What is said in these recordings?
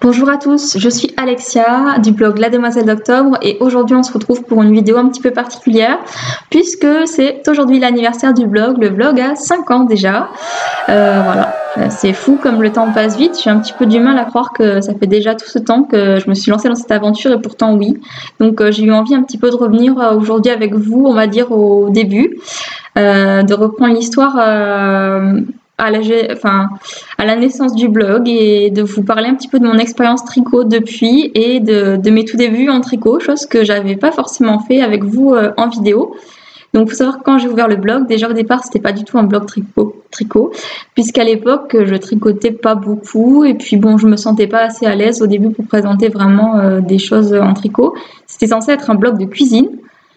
Bonjour à tous, je suis Alexia du blog La Demoiselle d'Octobre et aujourd'hui on se retrouve pour une vidéo un petit peu particulière puisque c'est aujourd'hui l'anniversaire du blog. Le blog a 5 ans déjà. Voilà, c'est fou comme le temps passe vite. J'ai un petit peu du mal à croire que ça fait déjà tout ce temps que je me suis lancée dans cette aventure et pourtant oui. Donc j'ai eu envie un petit peu de revenir aujourd'hui avec vous, on va dire au début, de reprendre l'histoire à la naissance du blog et de vous parler un petit peu de mon expérience tricot depuis et de mes tout débuts en tricot, chose que j'avais pas forcément fait avec vous en vidéo. Donc, faut savoir que quand j'ai ouvert le blog, déjà au départ, c'était pas du tout un blog tricot, puisqu'à l'époque, je tricotais pas beaucoup et puis bon, je me sentais pas assez à l'aise au début pour présenter vraiment des choses en tricot. C'était censé être un blog de cuisine.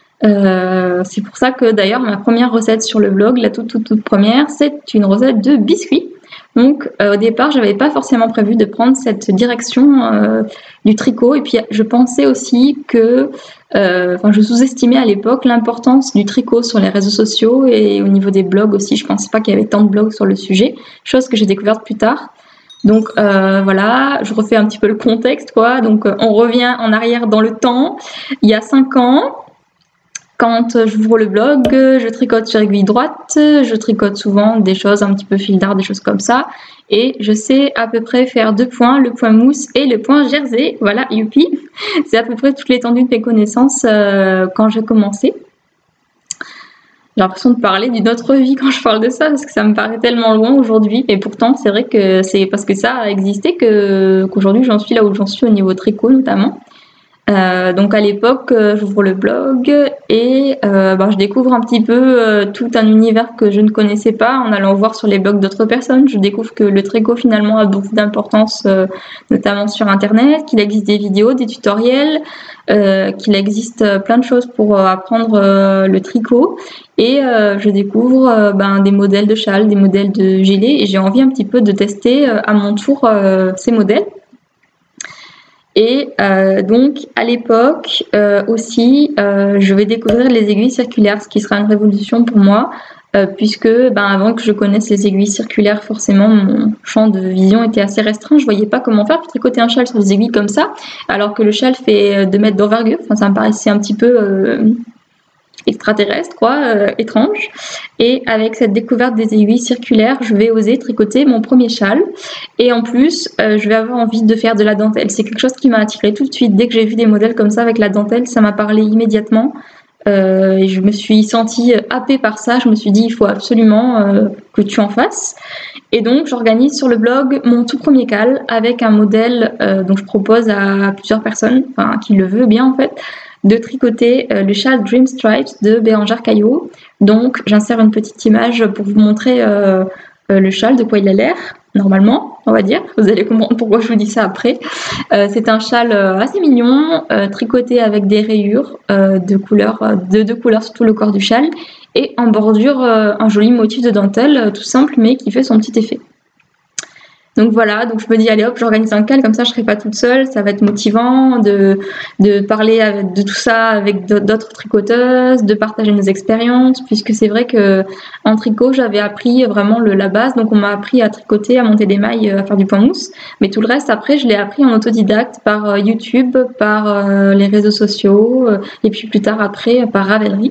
C'est pour ça que d'ailleurs ma première recette sur le blog, la toute première, c'est une recette de biscuits. Donc au départ, j'avais pas forcément prévu de prendre cette direction du tricot et puis je pensais aussi que je sous-estimais à l'époque l'importance du tricot sur les réseaux sociaux et au niveau des blogs aussi. Je pensais pas qu'il y avait tant de blogs sur le sujet, chose que j'ai découverte plus tard. Donc voilà, je refais un petit peu le contexte quoi. Donc on revient en arrière dans le temps, il y a 5 ans. Quand j'ouvre le blog, je tricote sur aiguille droite, je tricote souvent des choses un petit peu fil d'art, des choses comme ça. Et je sais à peu près faire 2 points, le point mousse et le point jersey. Voilà, youpi. C'est à peu près toute l'étendue de mes connaissances quand j'ai commencé. J'ai l'impression de parler d'une autre vie quand je parle de ça, parce que ça me paraît tellement loin aujourd'hui. Mais pourtant, c'est vrai que c'est parce que ça a existé qu'aujourd'hui j'en suis là où j'en suis au niveau tricot notamment. Donc à l'époque, j'ouvre le blog et je découvre un petit peu tout un univers que je ne connaissais pas en allant voir sur les blogs d'autres personnes. Je découvre que le tricot finalement a beaucoup d'importance, notamment sur Internet, qu'il existe des vidéos, des tutoriels, qu'il existe plein de choses pour apprendre le tricot. Et je découvre des modèles de châles, des modèles de gilets et j'ai envie un petit peu de tester à mon tour ces modèles. Et donc à l'époque aussi, je vais découvrir les aiguilles circulaires, ce qui sera une révolution pour moi, puisque avant que je connaisse les aiguilles circulaires, forcément mon champ de vision était assez restreint. Je voyais pas comment faire pour tricoter un châle sur des aiguilles comme ça, alors que le châle fait 2 mètres d'envergure. Enfin, ça me paraissait un petit peu extraterrestre, quoi, étrange. Et avec cette découverte des aiguilles circulaires, je vais oser tricoter mon premier châle. Et en plus, je vais avoir envie de faire de la dentelle. C'est quelque chose qui m'a attirée tout de suite. Dès que j'ai vu des modèles comme ça avec la dentelle, ça m'a parlé immédiatement. Et je me suis sentie happée par ça. Je me suis dit, il faut absolument que tu en fasses. Et donc, j'organise sur le blog mon tout premier cal avec un modèle dont je propose à plusieurs personnes, enfin, qui le veut bien en fait, de tricoter le châle Dream Stripes de Bérengère Caillot. Donc j'insère une petite image pour vous montrer le châle, de quoi il a l'air, normalement, on va dire. Vous allez comprendre pourquoi je vous dis ça après. C'est un châle assez mignon, tricoté avec des rayures de deux couleurs sur tout le corps du châle, et en bordure un joli motif de dentelle, tout simple, mais qui fait son petit effet. Donc voilà, donc je me dis allez hop, j'organise un cal, comme ça je serai pas toute seule, ça va être motivant de parler de tout ça avec d'autres tricoteuses, de partager nos expériences, puisque c'est vrai que en tricot j'avais appris vraiment la base, donc on m'a appris à tricoter, à monter des mailles, à faire du point mousse, mais tout le reste après je l'ai appris en autodidacte par YouTube, par les réseaux sociaux, et puis plus tard après par Ravelry.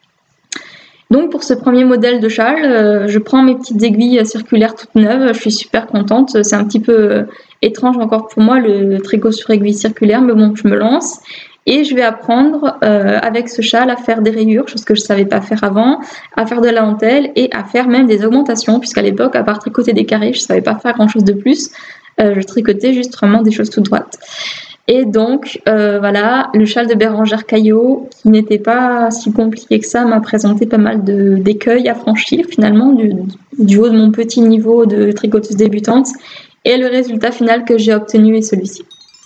Donc pour ce premier modèle de châle, je prends mes petites aiguilles circulaires toutes neuves, je suis super contente, c'est un petit peu étrange encore pour moi le tricot sur aiguille circulaire, mais bon, je me lance et je vais apprendre avec ce châle à faire des rayures, chose que je ne savais pas faire avant, à faire de la dentelle et à faire même des augmentations, puisqu'à l'époque, à part tricoter des carrés, je ne savais pas faire grand chose de plus, je tricotais juste vraiment des choses toutes droites. Et donc, voilà, le châle de Bérengère Caillot, qui n'était pas si compliqué que ça, m'a présenté pas mal d'écueils à franchir, finalement, du haut de mon petit niveau de tricoteuse débutante. Et le résultat final que j'ai obtenu est celui-ci.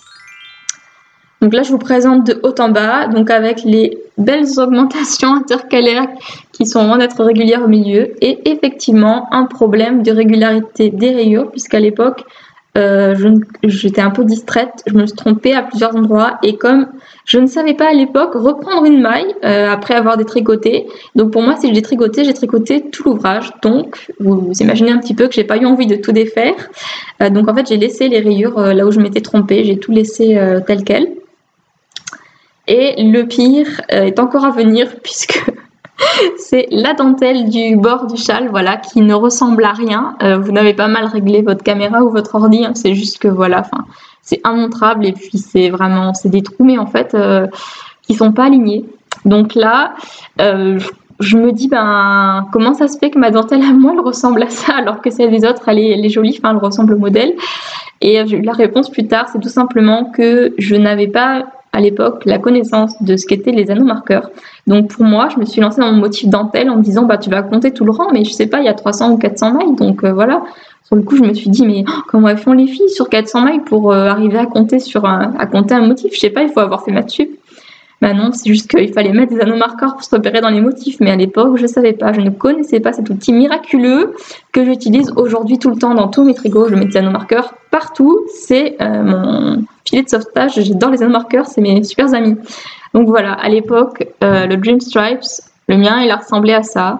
Donc là, je vous présente de haut en bas, donc avec les belles augmentations intercalaires qui sont loin d'être régulières au milieu. Et effectivement, un problème de régularité des rayures, puisqu'à l'époque, j'étais un peu distraite, je me suis trompée à plusieurs endroits et comme je ne savais pas à l'époque reprendre une maille après avoir détricoté. Donc pour moi, si j'ai tricoté tout l'ouvrage. Donc vous imaginez un petit peu que j'ai pas eu envie de tout défaire. Donc en fait, j'ai laissé les rayures là où je m'étais trompée, j'ai tout laissé tel quel. Et le pire est encore à venir puisque c'est la dentelle du bord du châle, voilà, qui ne ressemble à rien. Vous n'avez pas mal réglé votre caméra ou votre ordi, hein, c'est juste que voilà, enfin, c'est immontrable et puis c'est des trous, mais en fait, qui sont pas alignés. Donc là, je me dis, ben, comment ça se fait que ma dentelle à moi, elle ressemble à ça, alors que celle des autres, elle est jolie, enfin, elle ressemble au modèle. Et j'ai eu la réponse plus tard, c'est tout simplement que je n'avais pas à l'époque la connaissance de ce qu'étaient les anneaux marqueurs. Donc pour moi, je me suis lancée dans mon motif dentelle en me disant bah tu vas compter tout le rang, mais je sais pas, il y a 300 ou 400 mailles, donc voilà. Sur le coup, je me suis dit mais comment elles font les filles sur 400 mailles pour arriver à compter à compter un motif? Je sais pas, il faut avoir fait maths sup. Bah non, c'est juste qu'il fallait mettre des anneaux marqueurs pour se repérer dans les motifs. Mais à l'époque, je savais pas, je ne connaissais pas cet outil miraculeux que j'utilise aujourd'hui tout le temps dans tous mes tricots. Je mets des anneaux marqueurs partout. C'est mon filet de sauvetage. J'adore les anneaux marqueurs, c'est mes super amis. Donc voilà, à l'époque, le Dream Stripes, le mien, il a ressemblé à ça.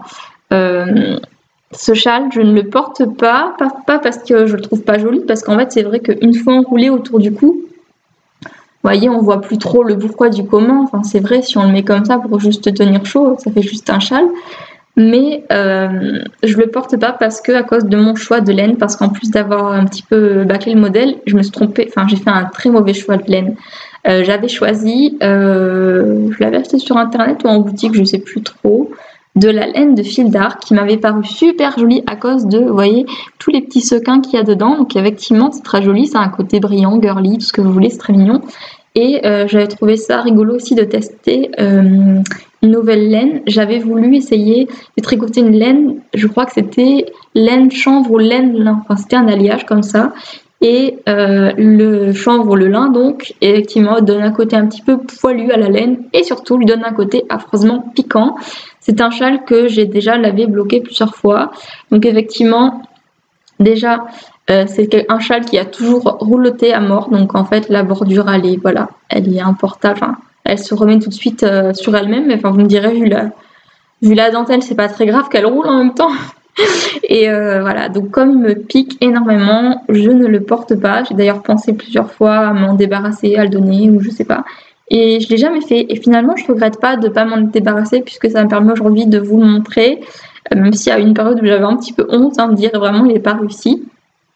Ce châle, je ne le porte pas parce que je le trouve pas joli, parce qu'en fait, c'est vrai qu'une fois enroulé autour du cou, vous voyez, on voit plus trop le pourquoi du comment. Enfin, c'est vrai, si on le met comme ça pour juste tenir chaud, ça fait juste un châle. Mais je le porte pas parce que à cause de mon choix de laine, parce qu'en plus d'avoir un petit peu bâclé le modèle, je me suis trompée. Enfin, j'ai fait un très mauvais choix de laine. J'avais choisi, je l'avais acheté sur internet ou en boutique, je sais plus trop, de la laine de fil d'art qui m'avait paru super jolie à cause de, vous voyez, tous les petits sequins qu'il y a dedans. Donc effectivement, c'est très joli, ça a un côté brillant, girly, tout ce que vous voulez, c'est très mignon. Et j'avais trouvé ça rigolo aussi de tester une nouvelle laine. J'avais voulu essayer de tricoter une laine, je crois que c'était laine chanvre ou laine lin, enfin c'était un alliage comme ça. Et le chanvre ou le lin, donc, effectivement, donne un côté un petit peu poilu à la laine et surtout lui donne un côté affreusement piquant. C'est un châle que j'ai déjà lavé, bloqué plusieurs fois. Donc effectivement, déjà, c'est un châle qui a toujours rouloté à mort. Donc en fait, la bordure, voilà, elle est importable. Enfin, elle se remet tout de suite sur elle-même. Enfin, vous me direz, vu la dentelle, c'est pas très grave qu'elle roule en même temps. Et voilà, donc comme il me pique énormément, je ne le porte pas. J'ai d'ailleurs pensé plusieurs fois à m'en débarrasser, à le donner ou je sais pas. Et je l'ai jamais fait. Et finalement, je regrette pas de pas m'en débarrasser puisque ça me permet aujourd'hui de vous le montrer. Même s'il y a une période où j'avais un petit peu honte, de dire vraiment il n'est pas réussi.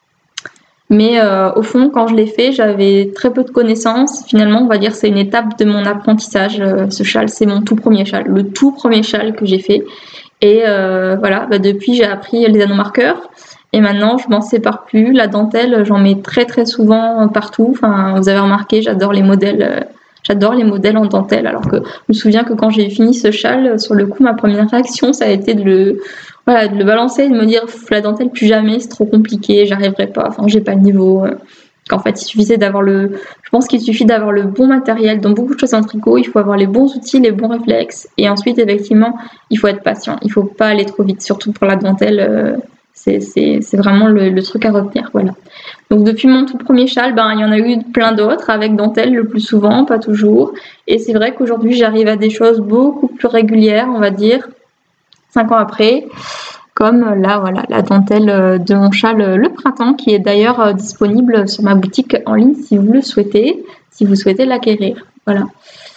Mais au fond, quand je l'ai fait, j'avais très peu de connaissances. Finalement, on va dire c'est une étape de mon apprentissage. Ce châle, c'est mon tout premier châle, le tout premier châle que j'ai fait. Et voilà, depuis j'ai appris les anneaux marqueurs. Et maintenant, je m'en sépare plus. La dentelle, j'en mets très très souvent partout. Enfin, vous avez remarqué, j'adore les modèles en dentelle. Alors que je me souviens que quand j'ai fini ce châle, sur le coup, ma première réaction, ça a été de le balancer et de me dire la dentelle plus jamais, c'est trop compliqué, j'arriverai pas. Enfin, j'ai pas le niveau. Qu'en fait, je pense qu'il suffit d'avoir le bon matériel. Dans beaucoup de choses en tricot, il faut avoir les bons outils, les bons réflexes. Et ensuite, effectivement, il faut être patient. Il faut pas aller trop vite, surtout pour la dentelle. C'est vraiment le truc à retenir. Voilà. Donc, depuis mon tout premier châle, il y en a eu plein d'autres avec dentelle le plus souvent, pas toujours. Et c'est vrai qu'aujourd'hui, j'arrive à des choses beaucoup plus régulières, on va dire, 5 ans après. Comme là, voilà, la dentelle de mon châle le printemps, qui est d'ailleurs disponible sur ma boutique en ligne si vous le souhaitez, si vous souhaitez l'acquérir. Voilà.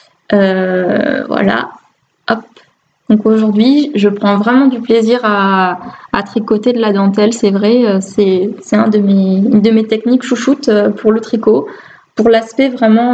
Voilà. Hop. Donc aujourd'hui, je prends vraiment du plaisir à tricoter de la dentelle. C'est vrai, c'est une de mes techniques chouchoutes pour le tricot, pour l'aspect vraiment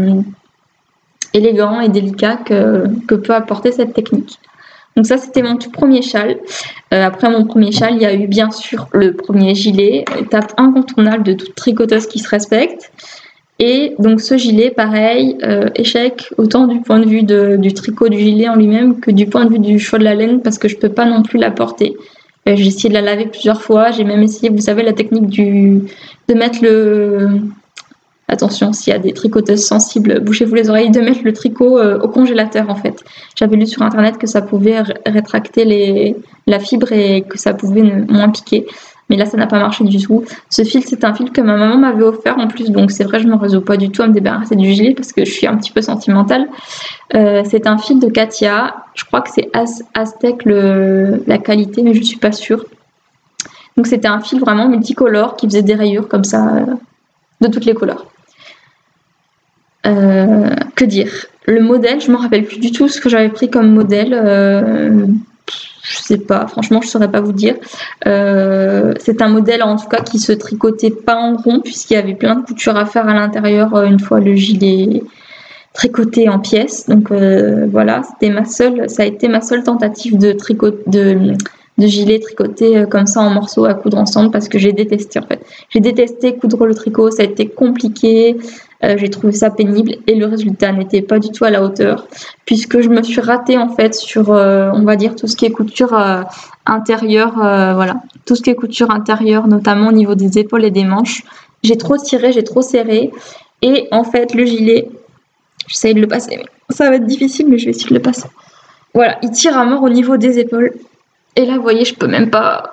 élégant et délicat que peut apporter cette technique. Donc ça, c'était mon tout premier châle. Après mon premier châle, il y a eu bien sûr le premier gilet, étape incontournable de toute tricoteuse qui se respecte. Et donc ce gilet, pareil, échec autant du point de vue du tricot du gilet en lui-même que du point de vue du choix de la laine parce que je peux pas non plus la porter. J'ai essayé de la laver plusieurs fois, j'ai même essayé, vous savez, la technique de mettre attention, s'il y a des tricoteuses sensibles, bouchez-vous les oreilles, de mettre le tricot au congélateur en fait. J'avais lu sur internet que ça pouvait rétracter la fibre et que ça pouvait moins piquer. mais là ça n'a pas marché du tout. Ce fil, c'est un fil que ma maman m'avait offert en plus, donc c'est vrai, je me résous pas du tout à me débarrasser du gilet parce que je suis un petit peu sentimentale. C'est un fil de Katia, je crois que c'est Aztec la qualité, mais je suis pas sûre. Donc c'était un fil vraiment multicolore qui faisait des rayures comme ça, de toutes les couleurs. Que dire? Le modèle, je me rappelle plus du tout ce que j'avais pris comme modèle. Je sais pas, franchement, je saurais pas vous dire. C'est un modèle en tout cas qui se tricotait pas en rond puisqu'il y avait plein de coutures à faire à l'intérieur une fois le gilet tricoté en pièces. Donc voilà, ça a été ma seule tentative de gilet tricoté comme ça en morceaux à coudre ensemble parce que j'ai détesté en fait. J'ai détesté coudre le tricot, ça a été compliqué. J'ai trouvé ça pénible et le résultat n'était pas du tout à la hauteur puisque je me suis ratée en fait sur on va dire tout ce qui est couture intérieure, voilà, tout ce qui est couture intérieure, notamment au niveau des épaules et des manches. J'ai trop tiré, j'ai trop serré et en fait le gilet, j'essaye de le passer, ça va être difficile mais je vais essayer de le passer. Voilà, il tire à mort au niveau des épaules. Et là, vous voyez, je peux même pas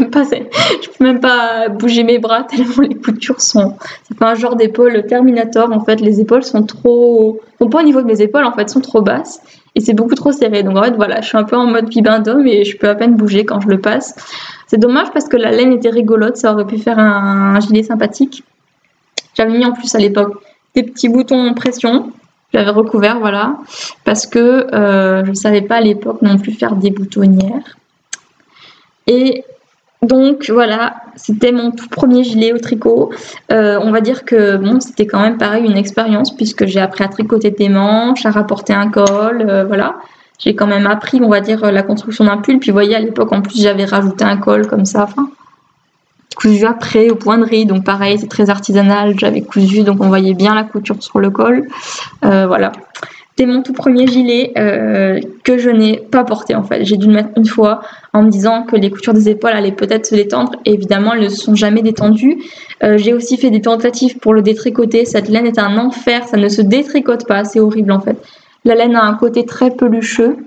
bouger mes bras tellement les coutures sont. Ça fait un genre d'épaule Terminator. En fait, les épaules sont pas au niveau de mes épaules. En fait, sont trop basses et c'est beaucoup trop serré. Donc en fait, voilà, je suis un peu en mode pibin d'homme et je peux à peine bouger quand je le passe. C'est dommage parce que la laine était rigolote. Ça aurait pu faire un gilet sympathique. J'avais mis en plus à l'époque des petits boutons pression. J'avais recouvert, voilà, parce que je savais pas à l'époque non plus faire des boutonnières. Et donc voilà, c'était mon tout premier gilet au tricot. On va dire que bon, c'était quand même pareil une expérience puisque j'ai appris à tricoter des manches, à rapporter un col, voilà. J'ai quand même appris, on va dire, la construction d'un pull. Puis vous voyez, à l'époque, en plus, j'avais rajouté un col comme ça, enfin, cousu après au point de riz. Donc pareil, c'est très artisanal. J'avais cousu, donc on voyait bien la couture sur le col. Voilà. C'était mon tout premier gilet que je n'ai pas porté en fait. J'ai dû le mettre une fois en me disant que les coutures des épaules allaient peut-être se détendre. Et évidemment, elles ne se sont jamais détendues. J'ai aussi fait des tentatives pour le détricoter. Cette laine est un enfer, ça ne se détricote pas, c'est horrible en fait. La laine a un côté très pelucheux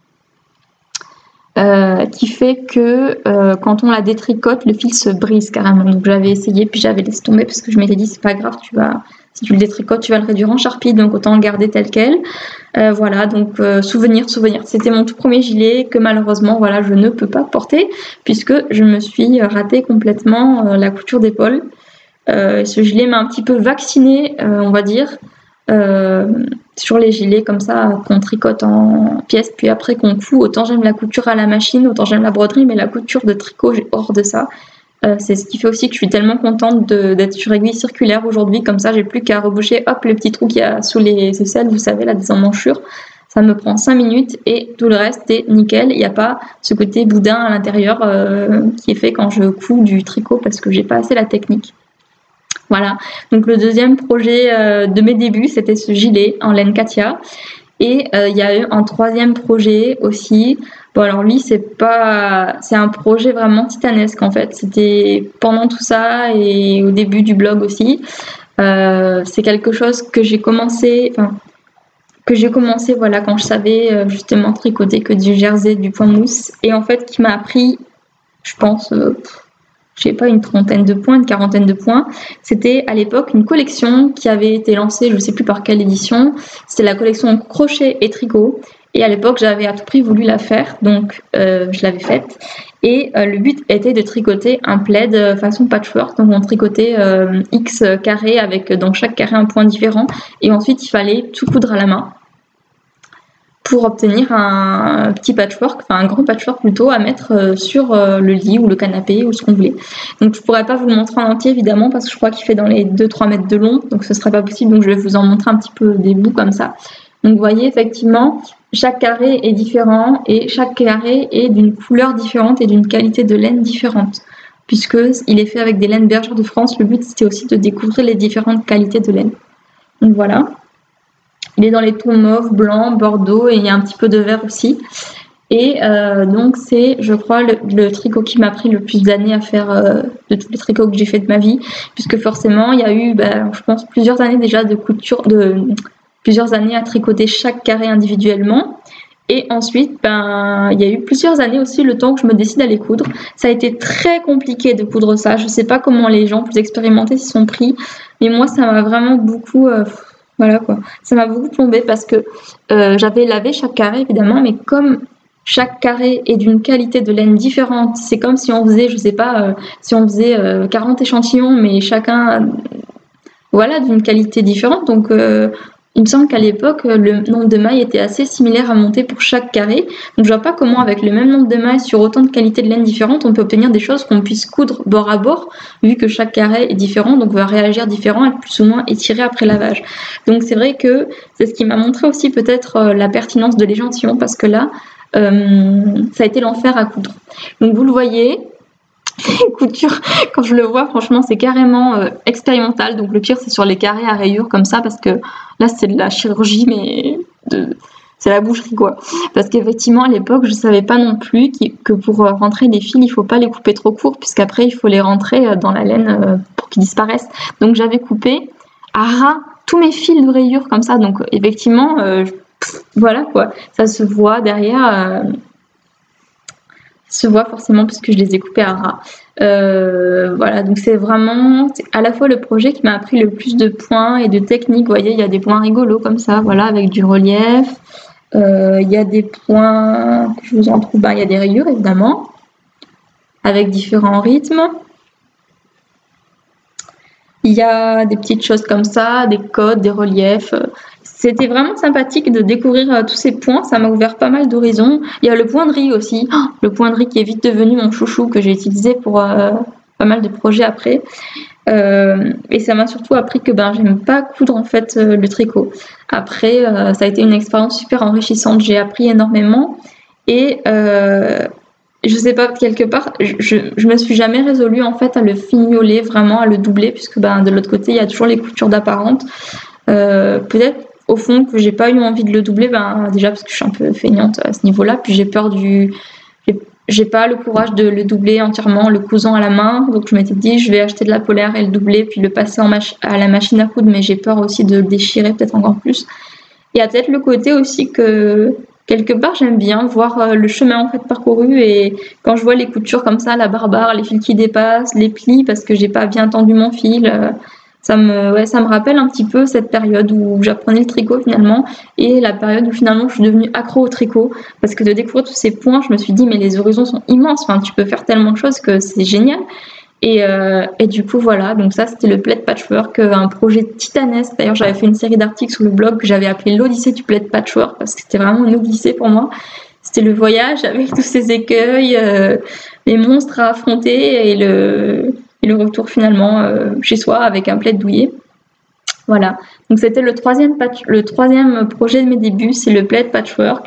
qui fait que quand on la détricote, le fil se brise carrément. Donc j'avais essayé, puis j'avais laissé tomber parce que je m'étais dit c'est pas grave, si tu le détricotes, tu vas le réduire en charpie, donc autant le garder tel quel. Voilà, donc souvenir. C'était mon tout premier gilet que malheureusement, voilà, je ne peux pas porter puisque je me suis raté complètement la couture d'épaule. Ce gilet m'a un petit peu vaccinée, on va dire, sur les gilets comme ça qu'on tricote en pièces puis après qu'on coud. Autant j'aime la couture à la machine, autant j'aime la broderie, mais la couture de tricot, j'ai hors de ça. C'est ce qui fait aussi que je suis tellement contente d'être sur aiguille circulaire aujourd'hui. Comme ça, j'ai plus qu'à reboucher hop le petit trou qu'il y a sous les aisselles, vous savez, là des emmanchures. Ça me prend 5 minutes et tout le reste est nickel. Il n'y a pas ce côté boudin à l'intérieur qui est fait quand je couds du tricot parce que j'ai pas assez la technique. Voilà, donc le deuxième projet de mes débuts, c'était ce gilet en laine Katia. Et il y a eu un troisième projet aussi. Bon, alors lui, c'est un projet vraiment titanesque en fait. C'était pendant tout ça et au début du blog aussi. C'est quelque chose que j'ai commencé, voilà, quand je savais justement tricoter que du jersey, du point mousse. Et en fait, qui m'a appris, je pense, je sais pas, une trentaine de points, une quarantaine de points. C'était à l'époque une collection qui avait été lancée, je ne sais plus par quelle édition. C'était la collection crochet et tricot. Et à l'époque, j'avais à tout prix voulu la faire, donc je l'avais faite. Et le but était de tricoter un plaid façon patchwork. Donc on tricotait X carrés avec dans chaque carré un point différent. Et ensuite, il fallait tout coudre à la main pour obtenir un petit patchwork, enfin un grand patchwork plutôt, à mettre sur le lit ou le canapé ou ce qu'on voulait. Donc je pourrais pas vous le montrer en entier évidemment parce que je crois qu'il fait dans les 2-3 mètres de long, donc ce serait pas possible, donc je vais vous en montrer un petit peu des bouts comme ça. Donc vous voyez effectivement, chaque carré est différent et chaque carré est d'une couleur différente et d'une qualité de laine différente. Puisque il est fait avec des laines bergères de France, le but c'était aussi de découvrir les différentes qualités de laine. Donc voilà. Il est dans les tons mauve, blanc, bordeaux et il y a un petit peu de vert aussi. Et donc c'est, je crois, le tricot qui m'a pris le plus d'années à faire de tous les tricots que j'ai fait de ma vie. Puisque forcément, il y a eu, je pense, plusieurs années déjà de couture, plusieurs années à tricoter chaque carré individuellement. Et ensuite, il y a eu plusieurs années aussi le temps que je me décide à les coudre. Ça a été très compliqué de coudre ça. Je sais pas comment les gens plus expérimentés s'y sont pris, mais moi, ça m'a vraiment beaucoup, voilà quoi. Ça m'a beaucoup plombé parce que j'avais lavé chaque carré évidemment, mais comme chaque carré est d'une qualité de laine différente, c'est comme si on faisait, je sais pas, si on faisait 40 échantillons, mais chacun, voilà, d'une qualité différente. Donc il me semble qu'à l'époque, le nombre de mailles était assez similaire à monter pour chaque carré. Donc je vois pas comment, avec le même nombre de mailles sur autant de qualités de laine différentes, on peut obtenir des choses qu'on puisse coudre bord à bord, vu que chaque carré est différent, donc va réagir différent, être plus ou moins étiré après lavage. Donc c'est vrai que c'est ce qui m'a montré aussi peut-être la pertinence de l'échantillon, parce que là, ça a été l'enfer à coudre. Donc vous le voyez, couture, quand je le vois, franchement, c'est carrément expérimental. Donc le pire, c'est sur les carrés à rayures comme ça, parce que là, c'est de la chirurgie, mais c'est la boucherie, quoi. Parce qu'effectivement, à l'époque, je savais pas non plus que pour rentrer des fils, il faut pas les couper trop courts, puisqu'après, il faut les rentrer dans la laine pour qu'ils disparaissent. Donc j'avais coupé à ras tous mes fils de rayures comme ça. Donc effectivement, voilà, quoi. Ça se voit derrière. Se voit forcément parce que je les ai coupés à ras. Voilà, donc c'est vraiment à la fois le projet qui m'a appris le plus de points et de techniques. Vous voyez, il y a des points rigolos comme ça, voilà, avec du relief. Il y a des points que je vous en trouve, il y a des rayures évidemment, avec différents rythmes. Il y a des petites choses comme ça, des codes, des reliefs. C'était vraiment sympathique de découvrir tous ces points, ça m'a ouvert pas mal d'horizons. Il y a le point de riz aussi, le point de riz qui est vite devenu mon chouchou, que j'ai utilisé pour pas mal de projets après. Et ça m'a surtout appris que j'aime pas coudre en fait le tricot. Après, ça a été une expérience super enrichissante, j'ai appris énormément. Et je sais pas, quelque part, je me suis jamais résolue en fait à le fignoler, vraiment à le doubler, puisque de l'autre côté, il y a toujours les coutures d'apparente. Peut-être au fond que j'ai pas eu envie de le doubler, déjà parce que je suis un peu feignante à ce niveau-là, puis j'ai pas le courage de le doubler entièrement, le cousant à la main, donc je m'étais dit je vais acheter de la polaire et le doubler, puis le passer à la machine à coudre, mais j'ai peur aussi de le déchirer peut-être encore plus. Il y a peut-être le côté aussi que quelque part j'aime bien voir le chemin en fait parcouru, et quand je vois les coutures comme ça, la barbare, les fils qui dépassent, les plis parce que j'ai pas bien tendu mon fil, ça me rappelle un petit peu cette période où j'apprenais le tricot finalement, et la période où finalement je suis devenue accro au tricot, parce que de découvrir tous ces points, je me suis dit mais les horizons sont immenses, enfin tu peux faire tellement de choses que c'est génial. Et du coup voilà, donc ça c'était le plaid patchwork, un projet titanesque. D'ailleurs j'avais fait une série d'articles sur le blog que j'avais appelé l'Odyssée du plaid patchwork, parce que c'était vraiment une odyssée pour moi. C'était le voyage avec tous ces écueils, les monstres à affronter, et le retour finalement chez soi avec un plaid douillet. Voilà, donc c'était le troisième projet de mes débuts, c'est le plaid patchwork,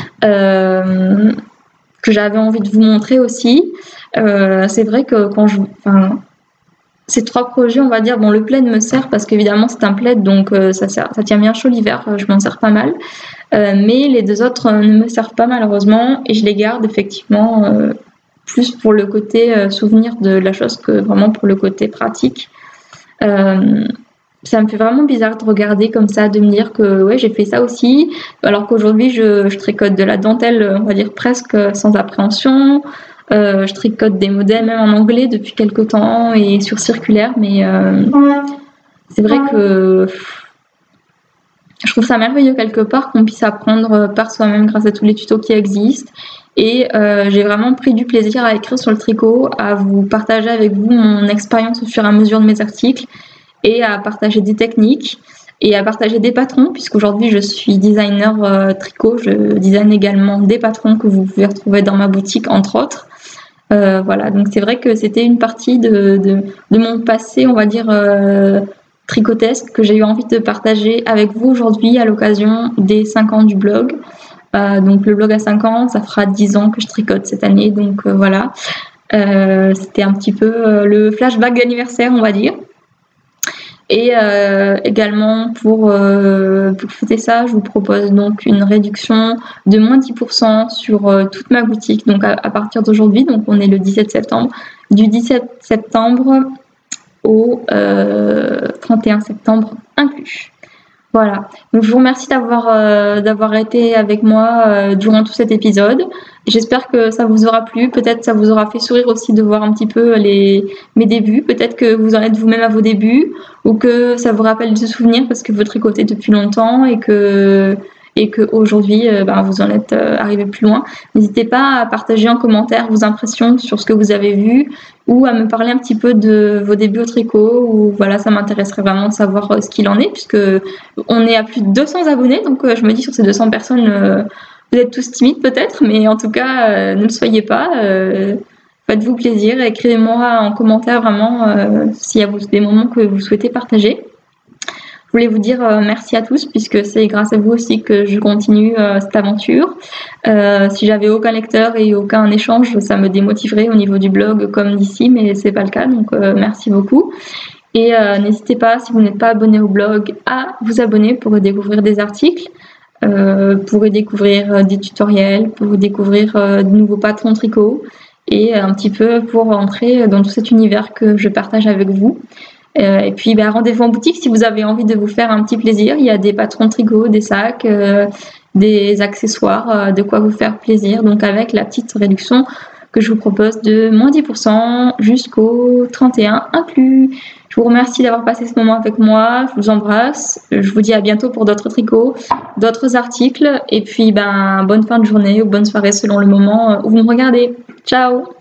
que j'avais envie de vous montrer aussi. C'est vrai que ces trois projets, on va dire, le plaid me sert parce qu'évidemment c'est un plaid, donc ça tient bien chaud l'hiver, je m'en sers pas mal. Mais les deux autres ne me servent pas malheureusement, et je les garde effectivement plus pour le côté souvenir de la chose que vraiment pour le côté pratique. Ça me fait vraiment bizarre de regarder comme ça, de me dire que ouais, j'ai fait ça aussi, alors qu'aujourd'hui je tricote de la dentelle, on va dire presque sans appréhension. Je tricote des modèles même en anglais depuis quelques temps et sur circulaire, mais c'est vrai que je trouve ça merveilleux quelque part qu'on puisse apprendre par soi-même grâce à tous les tutos qui existent. Et j'ai vraiment pris du plaisir à écrire sur le tricot, à vous partager avec vous mon expérience au fur et à mesure de mes articles, et à partager des techniques et à partager des patrons, puisqu'aujourd'hui je suis designer tricot, je design également des patrons que vous pouvez retrouver dans ma boutique entre autres. Voilà, donc c'est vrai que c'était une partie de mon passé, on va dire tricotesque, que j'ai eu envie de partager avec vous aujourd'hui à l'occasion des 5 ans du blog. Donc le blog a 5 ans, ça fera 10 ans que je tricote cette année, donc voilà. C'était un petit peu le flashback d'anniversaire, on va dire. Et également pour fêter ça, je vous propose donc une réduction de moins 10% sur toute ma boutique, donc à partir d'aujourd'hui, donc on est le 17 septembre, du 17 septembre au 31 septembre inclus. Voilà. Donc je vous remercie d'avoir été avec moi durant tout cet épisode. J'espère que ça vous aura plu. Peut-être ça vous aura fait sourire aussi de voir un petit peu mes débuts. Peut-être que vous en êtes vous-même à vos débuts ou que ça vous rappelle des souvenirs parce que vous tricotez depuis longtemps et que aujourd'hui vous en êtes arrivé plus loin. N'hésitez pas à partager en commentaire vos impressions sur ce que vous avez vu ou à me parler un petit peu de vos débuts au tricot. Ou voilà, ça m'intéresserait vraiment de savoir ce qu'il en est puisque on est à plus de 200 abonnés, donc je me dis sur ces 200 personnes, vous êtes tous timides peut-être, mais en tout cas, ne le soyez pas. Faites-vous plaisir, écrivez-moi en commentaire vraiment s'il y a des moments que vous souhaitez partager. Je voulais vous dire merci à tous puisque c'est grâce à vous aussi que je continue cette aventure. Si j'avais aucun lecteur et aucun échange, ça me démotiverait au niveau du blog comme d'ici, mais c'est pas le cas, donc merci beaucoup. Et n'hésitez pas, si vous n'êtes pas abonné au blog, à vous abonner pour découvrir des articles, pour découvrir des tutoriels, pour découvrir de nouveaux patrons tricot et un petit peu pour entrer dans tout cet univers que je partage avec vous. Et puis rendez-vous en boutique si vous avez envie de vous faire un petit plaisir. Il y a des patrons tricot, des sacs, des accessoires, de quoi vous faire plaisir. Donc avec la petite réduction que je vous propose de moins 10% jusqu'au 31 inclus. Je vous remercie d'avoir passé ce moment avec moi. Je vous embrasse. Je vous dis à bientôt pour d'autres tricots, d'autres articles. Et puis bonne fin de journée ou bonne soirée selon le moment où vous me regardez. Ciao!